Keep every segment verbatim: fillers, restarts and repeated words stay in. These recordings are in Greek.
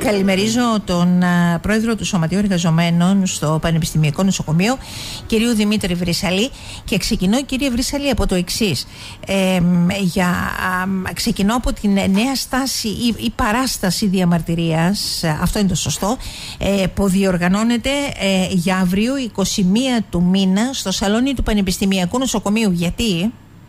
Καλημερίζω τον uh, πρόεδρο του Σωματείου Εργαζομένων στο Πανεπιστημιακό Νοσοκομείο, κύριο Δημήτρη Βρύσαλη, και ξεκινώ, κύριε Βρύσαλη, από το εξής. Ε, για, α, ξεκινώ από την νέα στάση ή, ή παράσταση διαμαρτυρίας, αυτό είναι το σωστό, ε, που διοργανώνεται ε, για αύριο εικοστή πρώτη του μήνα στο σαλόνι του Πανεπιστημιακού Νοσοκομείου. Γιατί?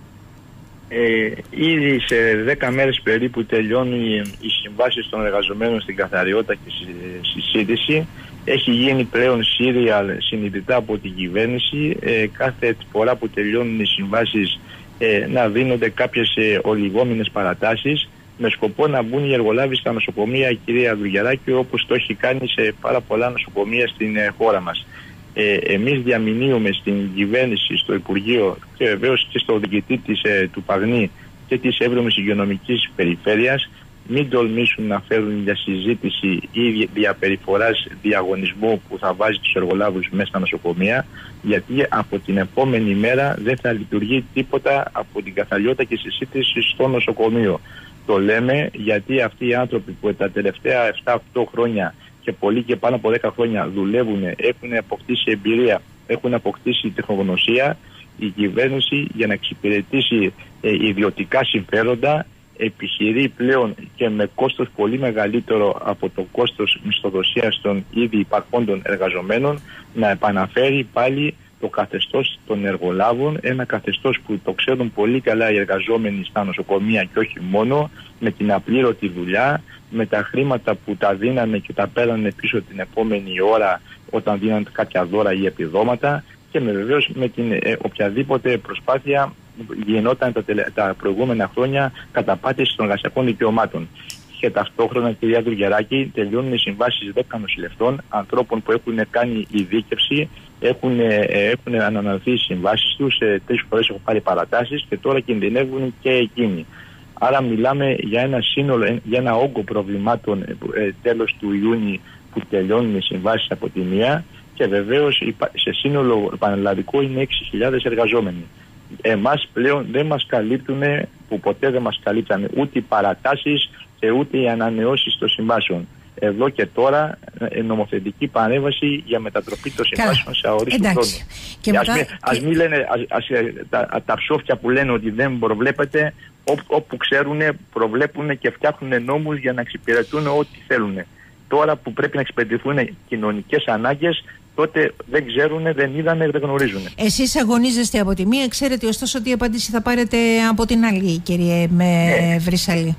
Ε, ήδη σε δέκα μέρες περίπου τελειώνουν οι συμβάσεις των εργαζομένων στην καθαριότητα και στη σύντηση. Έχει γίνει πλέον σύριαλ συνειδητά από την κυβέρνηση ε, κάθε φορά που τελειώνουν οι συμβάσεις ε, να δίνονται κάποιες ε, ολιγόμενες παρατάσεις με σκοπό να μπουν οι εργολάβοι στα νοσοκομεία, η κυρία Δουγεράκη, όπως το έχει κάνει σε πάρα πολλά νοσοκομεία στην ε, χώρα μας. Ε, εμείς διαμηνύουμε στην κυβέρνηση, στο Υπουργείο και βεβαίως και στο διοικητή της, ε, του Παγνή και της έβδομης Υγειονομικής Περιφέρειας μην τολμήσουν να φέρουν για συζήτηση ή διαπεριφοράς διαγωνισμού που θα βάζει τους εργολάβους μέσα στα νοσοκομεία, γιατί από την επόμενη μέρα δεν θα λειτουργεί τίποτα από την καθαριότητα και συζήτηση στο νοσοκομείο. Το λέμε γιατί αυτοί οι άνθρωποι που τα τελευταία επτά οκτώ χρόνια και πολλοί και πάνω από δέκα χρόνια δουλεύουν, έχουν αποκτήσει εμπειρία, έχουν αποκτήσει τεχνογνωσία, η κυβέρνηση για να εξυπηρετήσει ε, ιδιωτικά συμφέροντα επιχειρεί πλέον και με κόστος πολύ μεγαλύτερο από το κόστος μισθοδοσίας των ήδη υπαρχόντων εργαζομένων να επαναφέρει πάλι το καθεστώς των εργολάβων, ένα καθεστώς που το ξέρουν πολύ καλά οι εργαζόμενοι στα νοσοκομεία και όχι μόνο, με την απλήρωτη δουλειά, με τα χρήματα που τα δίνανε και τα πέρανε πίσω την επόμενη ώρα όταν δίνανε κάποια δώρα ή επιδόματα, και με βεβαίως με την ε, οποιαδήποτε προσπάθεια γινόταν τα, τελε, τα προηγούμενα χρόνια καταπάτηση των εργασιακών δικαιωμάτων. Και ταυτόχρονα, κυρία Δουγεράκη, τελειώνουν οι συμβάσεις δέκα νοσηλευτών, ανθρώπων που έχουν κάνει ειδίκευση, έχουν, ε, έχουν αναναλωθεί οι συμβάσεις τους, ε, τρεις φορές έχουν πάρει παρατάσεις και τώρα κινδυνεύουν και εκείνοι. Άρα μιλάμε για ένα σύνολο, για ένα όγκο προβλημάτων ε, τέλος του Ιούνιου που τελειώνουν οι συμβάσεις από τη μία, και βεβαίως σε σύνολο πανελλαδικό είναι έξι χιλιάδες εργαζόμενοι. Εμάς πλέον δεν μας καλύπτουν, που ποτέ δεν μας καλύπτανε, ούτε οι παρατάσεις και ούτε οι ανανεώσεις των συμβάσεων. Εδώ και τώρα νομοθετική παρέμβαση για μετατροπή των συμβάσεων σε αορίστου χρόνου. Και μετά... Ας μην, ας μην λένε ας, ας, τα, τα ψόφια που λένε ότι δεν προβλέπεται, όπου, όπου ξέρουν, προβλέπουν και φτιάχνουν νόμους για να εξυπηρετούν ό,τι θέλουν. Τώρα που πρέπει να εξυπηρετηθούν κοινωνικές ανάγκες, τότε δεν ξέρουν, δεν είδανε, δεν γνωρίζουν. Εσείς αγωνίζεστε από τη μία, ξέρετε ωστόσο ότι η απάντηση θα πάρετε από την άλλη, κύριε με ε, Βρύσαλη.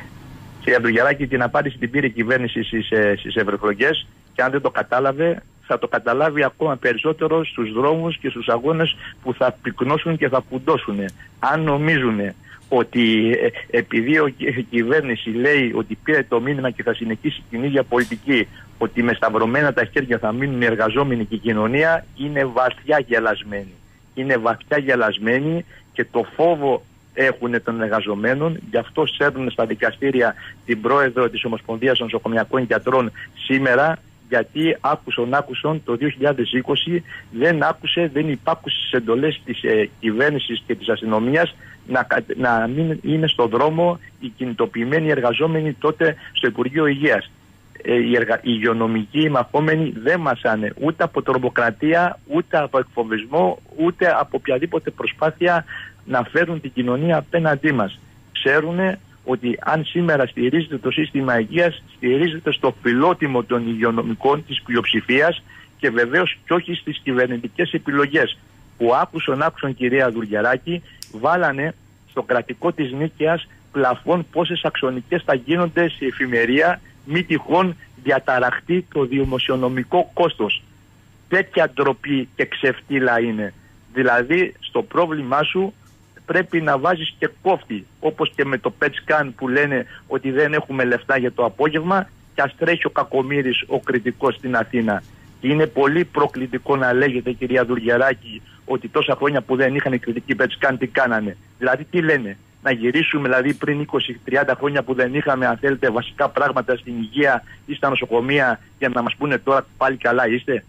Κύριε Δουγεράκη, την απάντηση την πήρε η κυβέρνηση στις, στις ευρωεκλογές, και αν δεν το κατάλαβε, θα το καταλάβει ακόμα περισσότερο στους δρόμους και στους αγώνες που θα πυκνώσουν και θα πουντώσουν. Αν νομίζουν ότι ε, επειδή η κυβέρνηση λέει ότι πήρε το μήνυμα και θα συνεχίσει την ίδια πολιτική, ότι με σταυρωμένα τα χέρια θα μείνουν οι εργαζόμενοι και η κοινωνία, είναι βαθιά γελασμένοι. Είναι βαθιά γελασμένοι και το φόβο έχουν των εργαζομένων, γι' αυτό σέρνουν στα δικαστήρια την πρόεδρο της Ομοσπονδίας των Νοσοκομιακών Γιατρών σήμερα, γιατί άκουσον άκουσον το δύο χιλιάδες είκοσι δεν άκουσε, δεν υπάκουσε στις εντολές της ε, κυβέρνησης και της αστυνομίας να, να μην είναι στον δρόμο οι κινητοποιημένοι εργαζόμενοι τότε στο Υπουργείο Υγείας. Ε, οι, εργα... οι υγειονομικοί οι μαχόμενοι δεν μασάνε ούτε από τρομοκρατία, ούτε από εκφοβισμό, ούτε από οποιαδήποτε προσπάθεια να φέρουν την κοινωνία απέναντί μας. Ξέρουν ότι αν σήμερα στηρίζεται το σύστημα υγείας, στηρίζεται στο φιλότιμο των υγειονομικών της πλειοψηφίας και βεβαίως και όχι στις κυβερνητικές επιλογές που άκουσον άκουσον, κυρία Δουγεράκη, βάλανε στο κρατικό της Νίκαιας πλαφόν πόσες αξονικές θα γίνονται σε εφημερία, μη τυχόν διαταραχτεί το δημοσιονομικό κόστος. Τέτοια ντροπή και ξεφτύλα είναι. Δηλαδή στο πρόβλημά σου πρέπει να βάζεις και κόφτη, όπως και με το πετ σκάν που λένε ότι δεν έχουμε λεφτά για το απόγευμα, και ας τρέχει ο κακομοίρης ο κριτικός στην Αθήνα. Και είναι πολύ προκλητικό να λέγεται, κυρία Δουγεράκη, ότι τόσα χρόνια που δεν είχαν κριτική πετ σκάν τι κάνανε. Δηλαδή τι λένε, να γυρίσουμε δηλαδή πριν είκοσι με τριάντα χρόνια που δεν είχαμε, αν θέλετε, βασικά πράγματα στην υγεία ή στα νοσοκομεία, για να μας πούνε τώρα πάλι καλά είστε?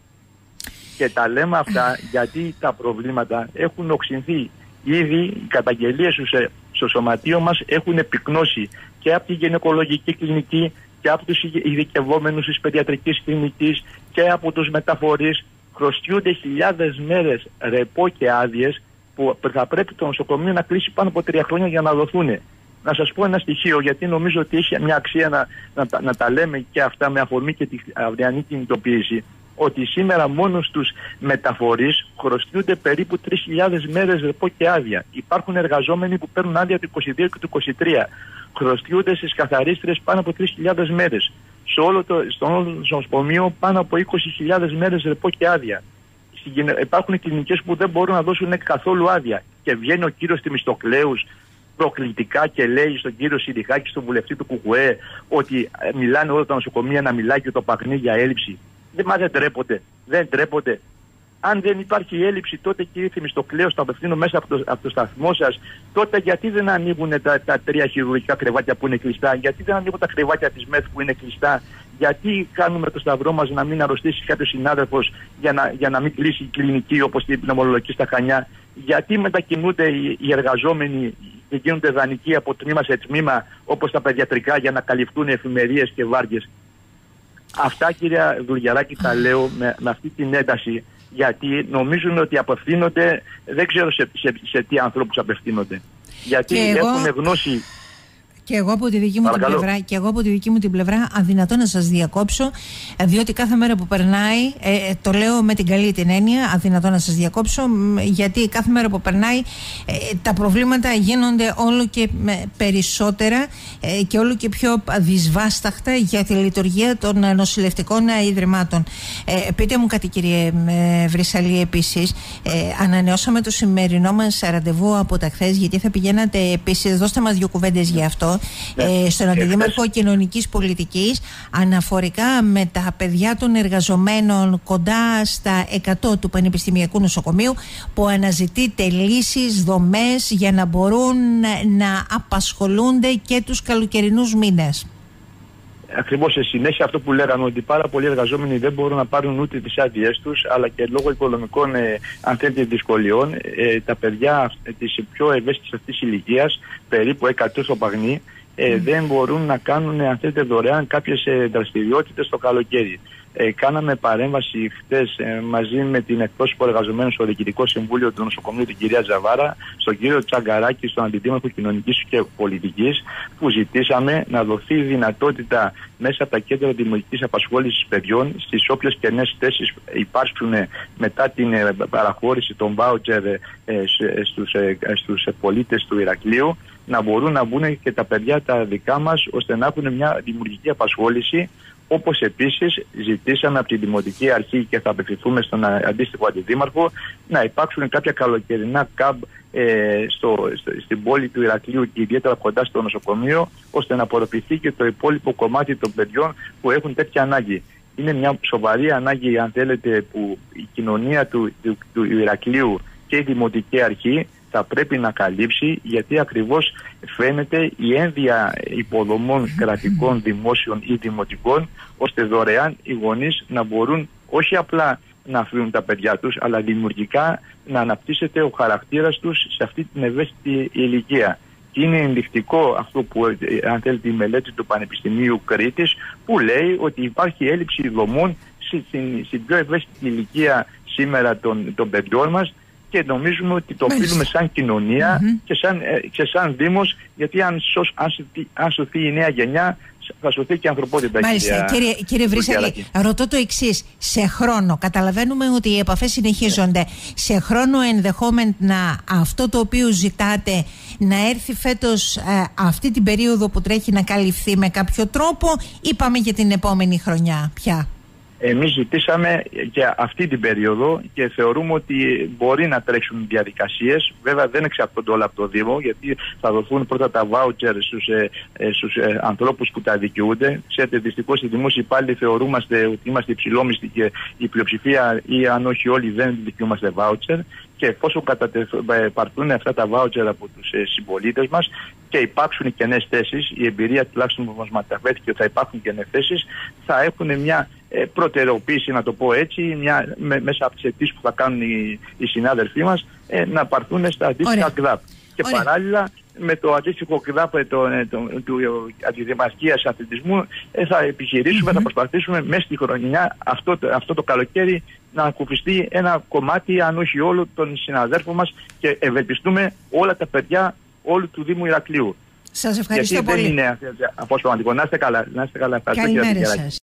Και τα λέμε αυτά γιατί τα προβλήματα έχουν οξυνθεί. Ήδη οι καταγγελίες στο σωματείο μας έχουν πυκνώσει και από τη γυναικολογική κλινική και από τους ειδικευόμενους της παιδιατρικής κλινικής και από τους μεταφορείς. Χρωστιούνται χιλιάδες μέρες ρεπό και άδειες που θα πρέπει το νοσοκομείο να κλείσει πάνω από τρία χρόνια για να δοθούν. Να σας πω ένα στοιχείο, γιατί νομίζω ότι έχει μια αξία να, να, να τα λέμε και αυτά με αφορμή και τη αυριανή κινητοποίηση, ότι σήμερα μόνο στους μεταφορείς χρωστιούνται περίπου τρεις χιλιάδες μέρες ρεπό και άδεια. Υπάρχουν εργαζόμενοι που παίρνουν άδεια του είκοσι δύο και του είκοσι τρία. Χρωστιούνται στις καθαρίστρες πάνω από τρεις χιλιάδες μέρες. Σε όλο το, στο όλο το νοσοκομείο πάνω από είκοσι χιλιάδες μέρες ρεπό και άδεια. Υπάρχουν κλινικές που δεν μπορούν να δώσουν καθόλου άδεια. Και βγαίνει ο κύριος Θεμιστοκλέους προκλητικά και λέει στον κύριο Συντιχάκη, στον βουλευτή του Κουκουέ, ότι μιλάνε όλα τα νοσοκομεία να μιλάει και το Παγνί για έλλειψη. Δεν, μα δεν τρέπονται. Δεν τρέπονται. Αν δεν υπάρχει έλλειψη, τότε κύριε Θεμιστοκλέους, το απευθύνω μέσα από το, από το σταθμό σας, τότε γιατί δεν ανοίγουν τα, τα τρία χειρουργικά κρεβάτια που είναι κλειστά, γιατί δεν ανοίγουν τα κρεβάτια της ΜΕΘ που είναι κλειστά, γιατί κάνουμε το σταυρό μας να μην αρρωστήσει κάποιος συνάδελφος για να, για να μην κλείσει η κλινική όπως την πνευμονολογική στα Χανιά, γιατί μετακινούνται οι, οι εργαζόμενοι και γίνονται δανεικοί από τμήμα σε τμήμα όπως τα παιδιατρικά για να καλυφθούν εφημερίες και βάρδιες. Αυτά, κυρία Δουλγιαράκη, τα λέω με, με αυτή την ένταση, γιατί νομίζουν ότι απευθύνονται, δεν ξέρω σε, σε, σε τι ανθρώπους απευθύνονται. Γιατί και έχουν εγώ... γνώση. Και εγώ, από τη δική μου την πλευρά, και εγώ από τη δική μου την πλευρά, αδυνατό να σας διακόψω, διότι κάθε μέρα που περνάει, ε, το λέω με την καλή την έννοια, αδυνατό να σας διακόψω, γιατί κάθε μέρα που περνάει ε, τα προβλήματα γίνονται όλο και περισσότερα ε, και όλο και πιο δυσβάσταχτα για τη λειτουργία των νοσηλευτικών ιδρυμάτων. Ε, πείτε μου κάτι, κύριε Βρυσαλή, επίσης, ε, ανανεώσαμε το σημερινό μας ραντεβού από τα χθες, γιατί θα πηγαίνατε επίσης, δώστε μας δύο κουβέντες για αυτό. Ε, στον Αντιδήμαρχο Κοινωνικής Πολιτικής, αναφορικά με τα παιδιά των εργαζομένων κοντά στα εκατό του Πανεπιστημιακού Νοσοκομείου, που αναζητείται λύσεις, δομές για να μπορούν να απασχολούνται και τους καλοκαιρινούς μήνες. Ακριβώς σε συνέχεια αυτό που λέγανε, ότι πάρα πολλοί εργαζόμενοι δεν μπορούν να πάρουν ούτε τις άδειές τους, αλλά και λόγω οικονομικών ε, αν θέλετε δυσκολιών, ε, τα παιδιά της πιο ευαίσθητης αυτής της ηλικίας, περίπου εκατό στο Παγνί, ε, mm. δεν μπορούν να κάνουν αν θέλετε δωρεάν κάποιες ε, δραστηριότητες το καλοκαίρι. Ε, κάναμε παρέμβαση χτες ε, μαζί με την εκπρόσωπο εργαζομένων στο Διοικητικό Συμβούλιο του Νοσοκομείου, την κυρία Ζαβάρα, στον κύριο Τσαγκαράκη, στον Αντιδήμαρχο Κοινωνικής και Πολιτικής, που ζητήσαμε να δοθεί δυνατότητα μέσα από τα κέντρα δημιουργικής απασχόλησης παιδιών, στις όποιες κενές θέσεις υπάρξουν μετά την ε, παραχώρηση των βάουτσερ ε, στους, ε, στους ε, πολίτες του Ηρακλείου, να μπορούν να μπουν και τα παιδιά τα δικά μας, ώστε να έχουν μια δημιουργική απασχόληση. Όπως επίσης ζητήσαμε από την Δημοτική Αρχή, και θα απευθυνθούμε στον αντίστοιχο αντιδήμαρχο, να υπάρξουν κάποια καλοκαιρινά καμπ ε, στο, στο, στην πόλη του Ηρακλείου και ιδιαίτερα κοντά στο νοσοκομείο, ώστε να απορροφηθεί και το υπόλοιπο κομμάτι των παιδιών που έχουν τέτοια ανάγκη. Είναι μια σοβαρή ανάγκη, αν θέλετε, που η κοινωνία του, του, του Ηρακλείου και η Δημοτική Αρχή θα πρέπει να καλύψει, γιατί ακριβώς φαίνεται η ένδια υποδομών κρατικών, δημόσιων ή δημοτικών, ώστε δωρεάν οι γονείς να μπορούν όχι απλά να αφήνουν τα παιδιά τους, αλλά δημιουργικά να αναπτύσσεται ο χαρακτήρας τους σε αυτή την ευαίσθητη ηλικία. Και είναι ενδεικτικό αυτό που, αν θέλετε, η μελέτη του Πανεπιστημίου Κρήτης, που λέει ότι υπάρχει έλλειψη δομών στην, στην πιο ευαίσθητη ηλικία σήμερα των, των παιδιών μας, και νομίζουμε ότι το οφείλουμε σαν κοινωνία mm-hmm. και, σαν, ε, και σαν Δήμος, γιατί αν, σως, αν, σωθεί, αν σωθεί η νέα γενιά, θα σωθεί και η ανθρωπότητα. Μάλιστα, κύριε, κύριε Βρυσαλή, ρωτώ το εξής. Σε χρόνο, καταλαβαίνουμε ότι οι επαφές συνεχίζονται. Yeah. Σε χρόνο ενδεχόμενα αυτό το οποίο ζητάτε να έρθει φέτος ε, αυτή την περίοδο που τρέχει να καλυφθεί με κάποιο τρόπο, ή πάμε για την επόμενη χρονιά πια? Εμείς ζητήσαμε για αυτή την περίοδο και θεωρούμε ότι μπορεί να τρέξουν διαδικασίες. Βέβαια δεν εξαρτώνται όλα από το Δήμο, γιατί θα δοθούν πρώτα τα βάουτσερ στους, ε, στους ε, ανθρώπους που τα δικαιούνται. Ξέρετε, δυστυχώς οι δημόσιοι υπάλληλοι θεωρούμαστε ότι είμαστε υψηλόμιστοι και η πλειοψηφία, ή αν όχι όλοι, δεν δικαιούμαστε βάουτσερ. Και εφόσον καταπαρτούν αυτά τα βάουτσερ από τους ε, συμπολίτες μας και υπάρξουν κενές θέσεις, η εμπειρία τουλάχιστον που μας μεταφέρθηκε ότι θα υπάρχουν κενές θέσεις, θα έχουν μια ε, προτεραιοποίηση, να το πω έτσι, μια, με, μέσα από τις αιτήσεις που θα κάνουν οι, οι συνάδελφοί μας, ε, να πάρθουν στα αντίστοιχα γκραπ. Και Ωραία. παράλληλα με το αντίστοιχο ΚΔΑΠ του αντιδημαρχίας αθλητισμού ε, θα επιχειρήσουμε, mm-hmm. θα προσπαθήσουμε μέσα στη χρονιά αυτό, αυτό το καλοκαίρι να ακουφιστεί ένα κομμάτι, αν όχι όλο, των συναδέρφων μας και ευελπιστούμε όλα τα παιδιά όλου του Δήμου Ηρακλείου. Σας ευχαριστώ Γιατί πολύ. Δεν είναι αποσπασματικό. Να είστε καλά. Να είστε καλά. Καλημέρα σας.